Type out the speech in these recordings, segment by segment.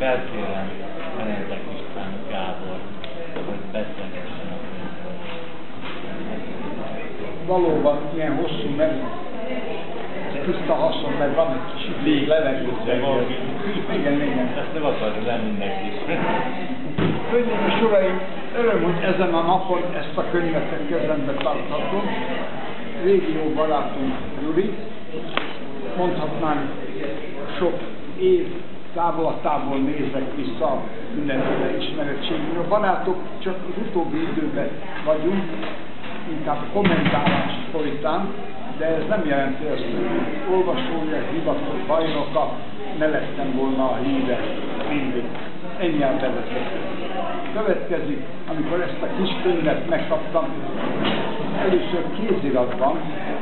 felkérem Benedek István Gábor, hogy beszélgessen a könyvről. Valóban ilyen hosszú, mert tiszta haszon, mert van egy kis idő levegőt. Igen. Ezt nem akarja le mindenki. Hölgyeim és uraim, öröm, hogy ezen a napon ezt a könyvet kezembe tarthatom. Régi jó barátunk Gyuri, mondhatnám sok év távol nézek vissza mindenféle ismeretségről. Barátok, csak az utóbbi időben vagyunk, inkább kommentálás folytán, de ez nem jelenti azt, hogy olvasója, hivatott bajnoka, ne lettem volna a híve mindig. Ennyi a bevezető. Következik, amikor ezt a kis könyvet megkaptam, először kéziratban,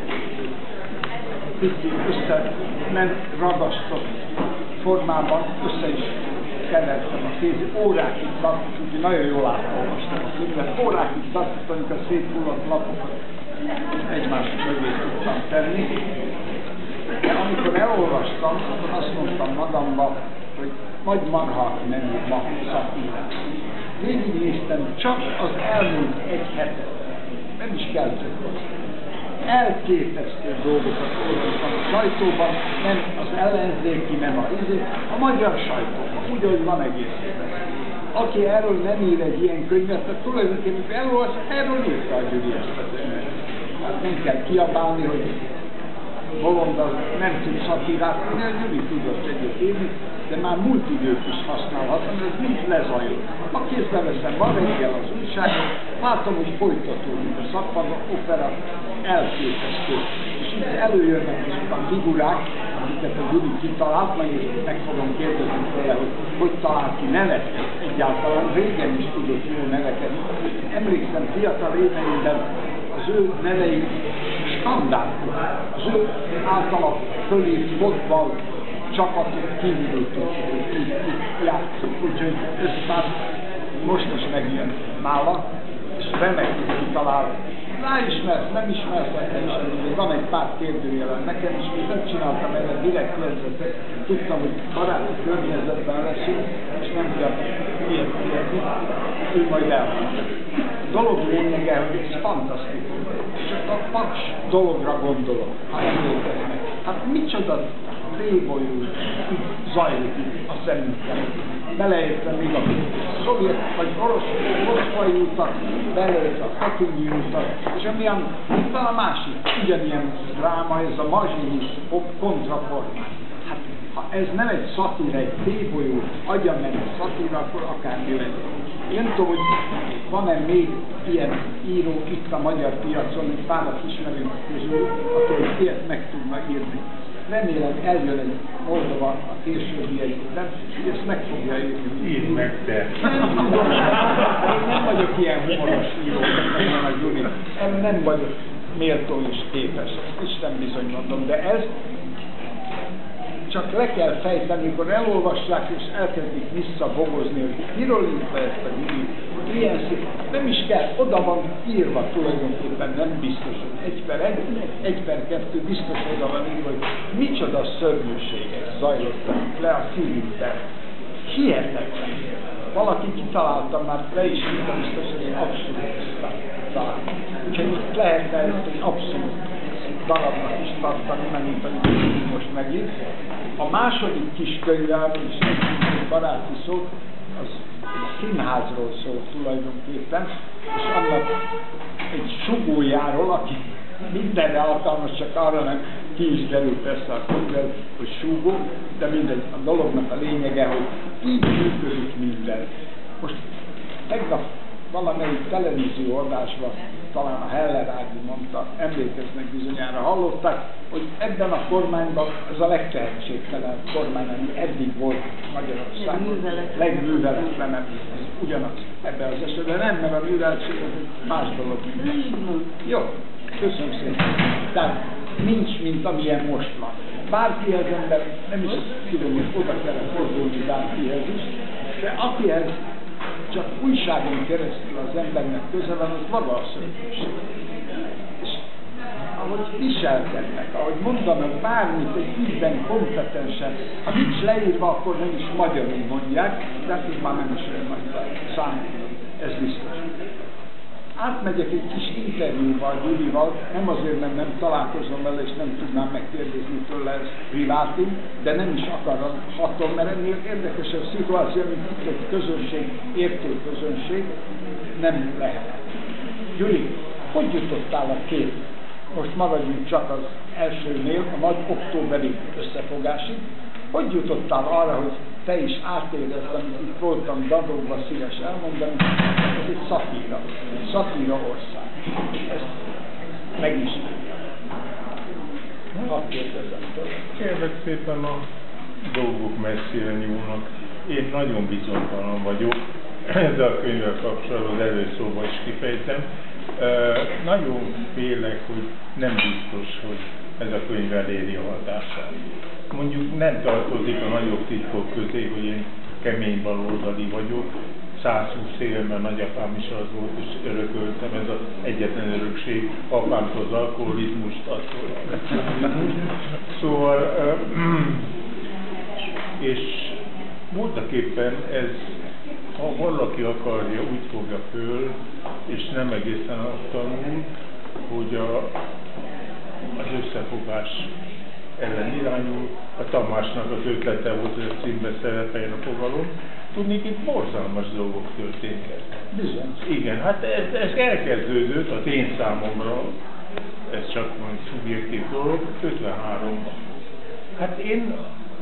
picit össze nem ragasztott formában, össze is kevertem a kézi, órákig tartott, úgyhogy nagyon jól átolvastam a könyvet, órákig tartott, amikor a széthullott lapokat egymás mögé tudtam tenni. De amikor elolvastam, akkor azt mondtam magamba, hogy majd marha menni ma szakírás. Végignéztem csak az elmúlt egy hetet, nem is kell több. Elképesztő dolgokat olvastam a sajtóban, nem az ellenzéki, nem a magyar sajtóban, úgy, hogy van egészében. Aki erről nem ír egy ilyen könyvet, tehát tulajdonképpen elolvas, erről írta a Gyuri ezt a könyvet. Hát nem kell kiabálni, hogy bolondal nem tud szatírát, de a Gyuri tudott egyet írni, de már múlt időt is használhatom, ez mind lezajolt. A kézbe veszem ma reggel az újságot, látom, hogy folytatódik a szappan opera, elképesztő. És itt előjönnek azok a figurák, amiket a Gyuri kitalált, majd meg fogom kérdezni tőle, hogy talált ki neveket egyáltalán. Régen is tudott jó neveket. Emlékszem, fiatal éveimben az ő nevei standardok, az ő általa fölírt fotball csapatok kívül játszunk, úgyhogy ez már most is megjön nála, és remekül kitalál. Ráismersz, nem ismersz, nem is, van egy pár kérdőjelen nekem is, még nem csináltam erre direkt jegyzetet, tudtam, hogy baráti környezetben leszünk, és nem kell ilyet kérni, ő majd elmondja. Dolog lényege, hogy ez fantasztikus. Csak a paks dologra gondolok, ha emlékeznek. Hát micsoda tébolyú zajlik a szemünkben. Beleértve még a szovjet vagy orosz utat, beleértve a pekingi utat, és amilyen itt van a másik, ugyanilyen dráma, ez a mazsinyi kontraformán. Hát, ha ez nem egy szatíra, egy tébolyú, agyamenő szatíra, akkor akármi legyen. Én nem tudom, hogy van-e még ilyen író itt a magyar piacon, egy párat ismerünk közül, aki egy ilyet meg tudna írni. Remélem eljön egy Moldova a későbbi egyben, és ezt meg fogja írni. Írd meg, te! Nem tudom, én nem vagyok ilyen humoros író, nem a Gyuri. Nem vagyok méltó és képes, Isten bizony mondom, de ez csak le kell fejteni, amikor elolvassák és elkezdik visszabogozni, hogy miről írta ezt a Gyuri. Ilyen szép, nem is kell, oda van írva tulajdonképpen, nem biztos, hogy 1/1, 1/2 biztos oda van írva, hogy micsoda szörnyűségek zajlottak le a szívükben. Hihetetlen. Valaki kitalálta, már le is írta, biztos, hogy egy abszolút talán. Úgyhogy itt lehetne ezt egy abszolút darabnak is tartani, mint amit most megírt. A második kis könyvem is egy baráti szó, az egy színházról szól tulajdonképpen, és annak egy sugójáról, aki mindenre alkalmas, csak arra nem, ki is derül persze a könyvvel, hogy súgó, de mindegy, a dolognak a lényege, hogy így működik minden. Most tegnap valamelyik televízió adásban, talán a Heller Ági mondta, emlékeznek bizonyára, hallották, hogy ebben a kormányban ez a legtehetségtelenebb kormány, ami eddig volt Magyarországon. Legműveletlenebb. Ez ugyanaz ebben az esetben. Nem, mert a műveletség az más dolog. Jó, köszönöm szépen. Tehát nincs, mint amilyen most van. Bárkihez ember, nem is tudom, hogy oda kellene fordulni bárkihez is, de akihez csak újságon keresztül az embernek köze van, az maga a szörnyűség. És ahogy viselkednek, ahogy mondanak bármit egy ügyben kompetensen, ha nincs leírva, akkor nem is magyarul mondják, de hát ez már nem is olyan nagy szám, ez biztos. Átmegyek egy kis interjúval Gyurival, nem azért, mert nem találkozom vele, és nem tudnám megkérdezni tőle ezt privátin, de nem is akarhatom, mert ennél érdekesebb szituáció, mint itt egy közönség, értő közönség, nem lehet. Gyuri, hogy jutottál a két? Most maradjunk csak az elsőnél, a nagy októberi összefogásig. Hogy jutottál arra, hogy te is átérezd, amit itt voltam dadogva szíves elmondani, ez egy szatíra ország. Ezt megismerjük. Hadd kérdezem tőle. Kérlek szépen, a dolgok messzire nyúlnak. Én nagyon bizonytalan vagyok, ezzel a könyvvel kapcsolatban az előszóban is kifejtem. Nagyon félek, hogy nem biztos, hogy ez a könyv eléri a hatását. Mondjuk nem tartozik a nagyobb titkok közé, hogy én kemény baloldali vagyok. 120 évemben nagyapám is az volt, és örököltem, ez az egyetlen örökség, apámtól az alkoholizmust, attól. Szóval, és voltaképpen ez, ha valaki akarja, úgy fogja föl, és nem egészen azt tanul, hogy az összefogás ellen irányul. A Tamásnak az ötlete volt, hogy a címbe szerepeljen a fogalom. Tudnék, itt borzalmas dolgok történtek. Bizony. Igen, hát ez elkezdődött az én számomra, ez csak majd szubjektív dolog, 53-ban. Hát én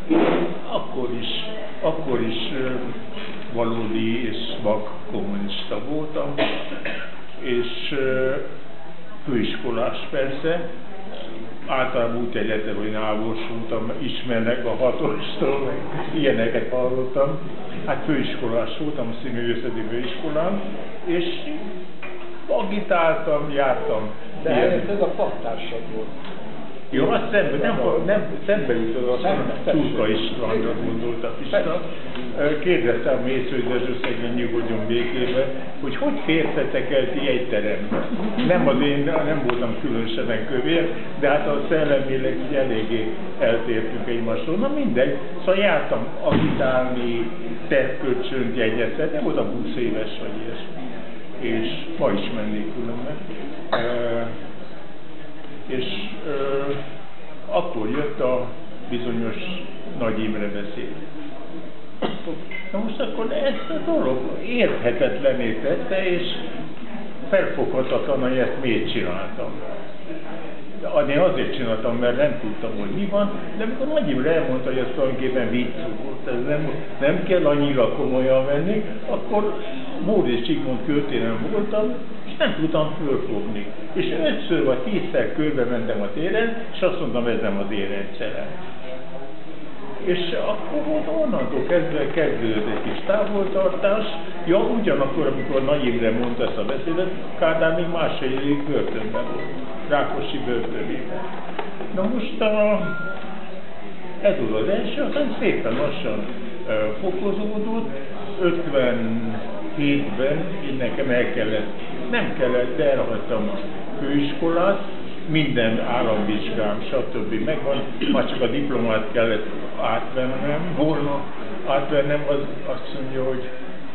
akkor is valódi és vak kommunista voltam, és főiskolás persze, általában úgy egyetem, hogy návorsultam, ismernek a hatostól, meg ilyeneket hallottam. Hát főiskolás voltam, a színművészeti főiskolán, és agitáltam, jártam. De ez a paktársad volt. Jó, azt szembe jutott, azt Turka Istvánra gondolt a Pista. Kérdeztem a Mészői Dezső, szegény nyugodjon békébe, hogy fértetek el ti egy terembe. Nem voltam különösen kövér, de hát a szellemileg eléggé eltértünk egymásról. Na mindegy, szóval jártam agitálni, tervkölcsönt jegyeztetni, nem voltam 20 éves vagy ilyesmi. És ma is mennék különben. És akkor jött a bizonyos Nagy Imre beszéd. Na most akkor ezt a dolog érthetetlené tette, és felfoghatatlan, hogy ezt miért csináltam. Én azért csináltam, mert nem tudtam, hogy mi van, de amikor Nagy Imre elmondta, hogy ez tulajdonképpen vicc volt, ez nem kell annyira komolyan venni, akkor Móricz Zsigmond költően voltam, és nem tudtam fölfogni. És 5-ször vagy 10-szer körbe mentem a téren, és azt mondtam, ez nem az én rendszerem. És akkor onnantól kezdődött egy kis távoltartás. Ja, ugyanakkor, amikor Nagy Imre mondta ezt a beszédet, Kádár még másfél évig börtönben volt, Rákosi börtönében. Na most ez volt az első, aztán szépen lassan fokozódott. 57-ben én nekem nem kellett, de elhagytam a főiskolát, minden államvizsgám, stb. Megvan, már csak a diplomát kellett átvennem, az azt mondja, hogy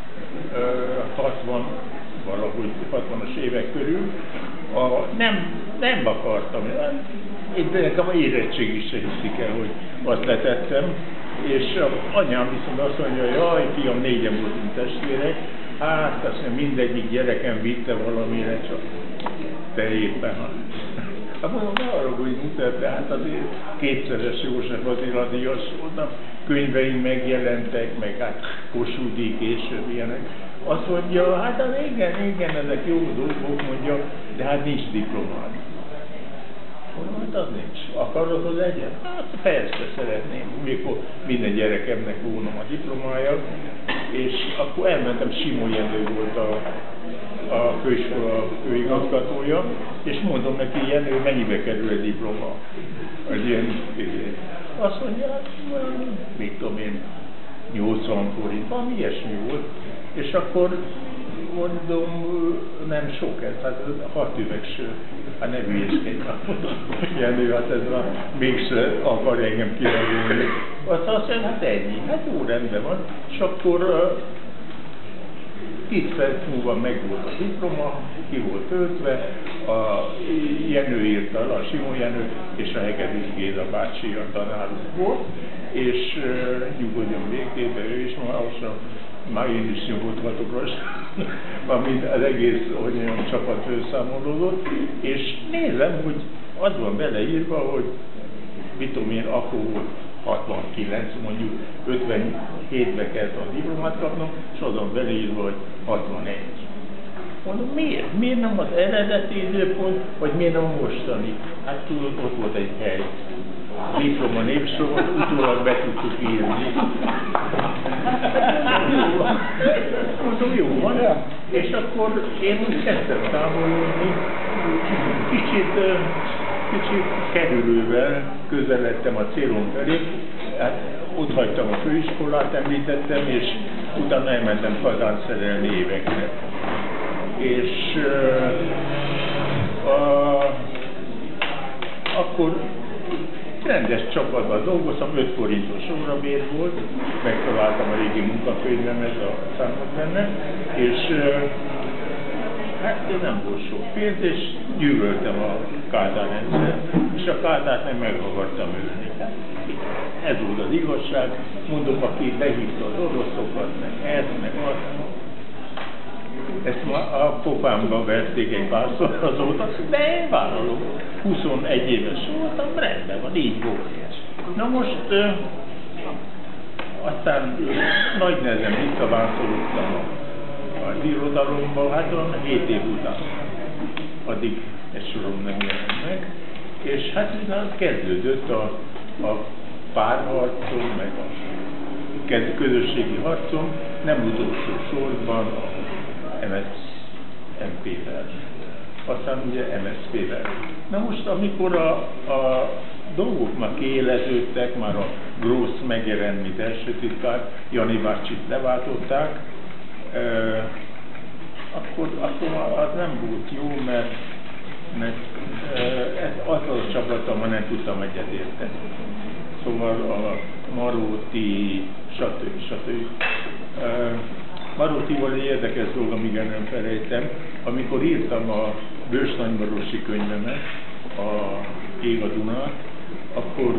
60-as évek körül, nem akartam, de nekem a érettség is se hiszik el, hogy azt letettem, és anyám viszont azt mondja, hogy jaj, fiam, 4-en voltunk testvérek, hát azt mondja, mindegyik gyerekem vitte valamire, csak te éppen. Hát mondom, ne arra, hogy mutat, hát azért kétszeres József Attila-díjas voltam, könyveim megjelentek, meg hát Kossuth-díj később ilyenek. Azt mondja, hát igen, ezek jó dolgok, mondja, de hát nincs diplomád. Mondom, hát az nincs. Akarod, hogy legyen? Hát persze szeretném, mikor minden gyerekemnek volna a diplomája, és akkor elmentem, Simó Jenő volt a főiskola főigazgatója, és mondom neki, Jenő, mennyibe kerül egy diploma? Egy ilyen, azt mondja, mit tudom én, 80 forint, valami ilyesmi volt, és akkor mondom, nem sok ez, hát 6 üvegső. hát ne hülyéskedj, Jenő, hát ez már mégse akar engem kiragolni. Azt mondja, hát ennyi, hát jó, rendben van. És akkor 10 perc múlva megvolt a diploma, ki volt töltve, a Jenő írta, a Simon Jenő és a Hegedűs Géza bácsi a tanárunk volt, és nyugodjon végkébe, ő is már én is nyugodhatok rajta, amint az egész olyan csapat őszámolódott, és nézem, hogy az van beleírva, hogy mit tudom én, akkor volt 69, mondjuk 57-be kellett a diplomát kapnom, és azon beleírva, hogy 61. Mondom, miért? Miért nem az eredeti időpont, vagy miért nem a mostani? Hát tudod, ott volt egy hely. Diploma névsor, utólag be tudtuk írni. Mondom, jó van. És akkor én úgy kezdtem távolodni, kicsit kerülővel közeledtem a célom felé. Hát ott hagytam a főiskolát, említettem, és utána elmentem kazán szerelni évekre. És akkor rendes csapatban dolgoztam, 5 forintos órabér volt, megtaláltam a régi munkakönyvemet, a számot benne, és hát nem volt sok pénz, és gyűlöltem a Kádár rendszer, és a Kádárt meg akartam ülni. Ez volt az igazság, mondom, aki behívta az oroszokat, meg ezt, meg azt. Ezt ma a pofámba verték egy párszor azóta, de én vállalom. 21 éves voltam, rendben van, így volt. Na most aztán nagy nehezen visszavánszolódtam az irodalomba, hát olyan 7 év után. Addig egy sorom nem jelent meg. És hát utána kezdődött a párharcom, meg a közösségi harcom, nem utolsó sorban a MSZNP-vel, aztán ugye MSZP-vel. Na most, amikor a dolgok már kiéleződtek, már a Grósz megjelent, mint első titkár, Jani bácsit leváltották, akkor az nem volt jó, mert azzal a csapattal nem tudtam egyetérteni. Szóval a Maróti, stb. Marótival egy érdekes dolog, amíg nem felejtem, amikor írtam a Bős-Nagymarosi könyvemet, a Ég a Dunát, akkor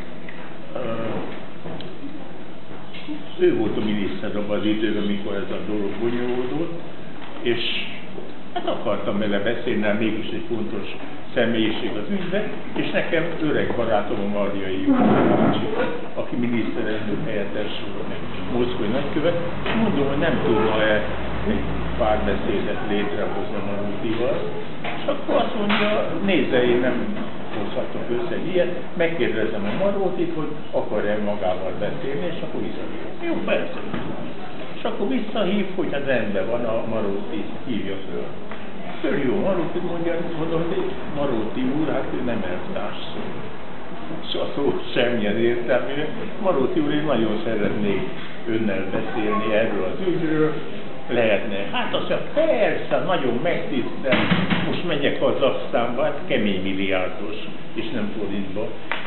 ő volt a miniszter abban az időben, amikor ez a dolog bonyolódott, és hát akartam vele beszélni, mert mégis egy fontos személyiség az ügyben, és nekem öreg barátom a Marjai bácsi, aki miniszterelnök helyettes volt, Moszkvai nagykövet, és mondom, hogy nem tudna-e egy párbeszédet létrehozni a Marótival, és akkor azt mondja, nézze, én nem hozhatok össze ilyet, megkérdezem a Marótit, hogy akar-e magával beszélni, és akkor visszahívom. Jó, persze. És akkor visszahív, hogy hát rendben van, a Maróti hívja föl. Föl jó, Maróti mondja, mondom, hogy Maróti úr, hát ő nem elvtárs szó. És a szó semmilyen értelmére. Maróti úr, én nagyon szeretnék önnel beszélni erről az ügyről, lehetne. Hát azt mondja, persze, nagyon megtisztel, most megyek Kazahsztánba, hát kemény milliárdos, és nem forintba.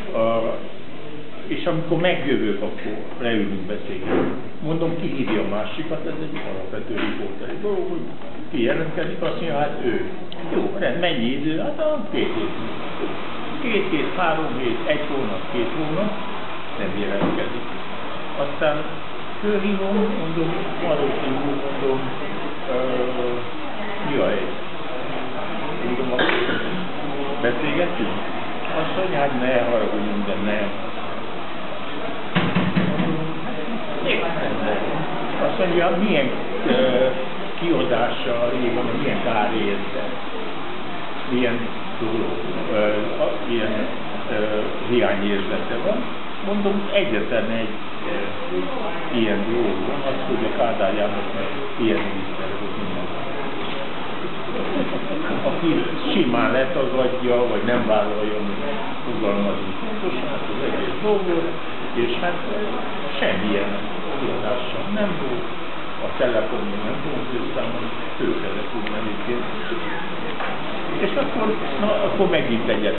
És amikor megjövök, akkor leülünk beszélni. Mondom, ki hívja a másikat, ez egy alapvető riporteri dolog, hogy ki jelentkezik, azt mondja, hát ő. Jó, rend, mennyi idő? Hát a 2 hét. 2 hét, 3 hét, 1 hónap, 2 hónap, nem jelentkezik. Aztán fölhívom, mondom, Maróti úr, mondom, mi a hely? Mondom, akkor beszélgetünk? Azt mondja, hát ne haragudjunk, de nem. Azt mondja, milyen kiadással van, milyen kár érte, milyen dolog, ilyen hiányérzete van. Mondom, egyetlen egy ilyen dolog van, az, hogy a Kádár Jánosnak ilyen miniszter volt minden. Aki simán letagadja, vagy nem vállalja, hogy fogalmazni pontosan, hát az egész dolgot, és hát semmilyen kiadással nem volt, a telefonon, nem funkciószámon, ő kellett tudni egyébként. És akkor, na, akkor megint egyet